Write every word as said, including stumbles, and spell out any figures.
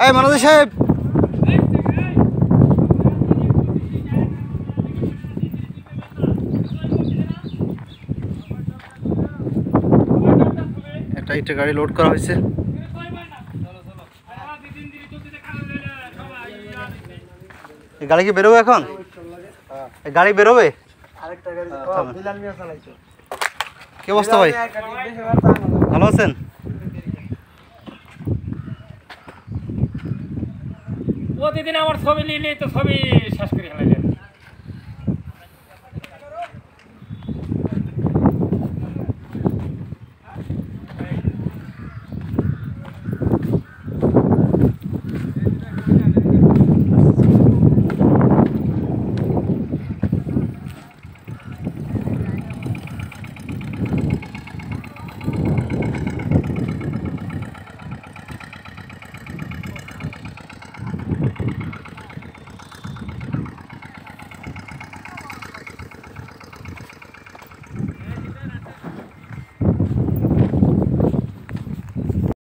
এই মানজি সাহেব, একটা ইটের গাড়ি লোড করা হয়েছে। গাড়ি কি বেরোবে এখন? গাড়ি বেরোবে? কি অবস্থা ভাই, ভালো আছেন? প্রতিদিন আমার ছবি নিয়ে তো ছবি শেষ করে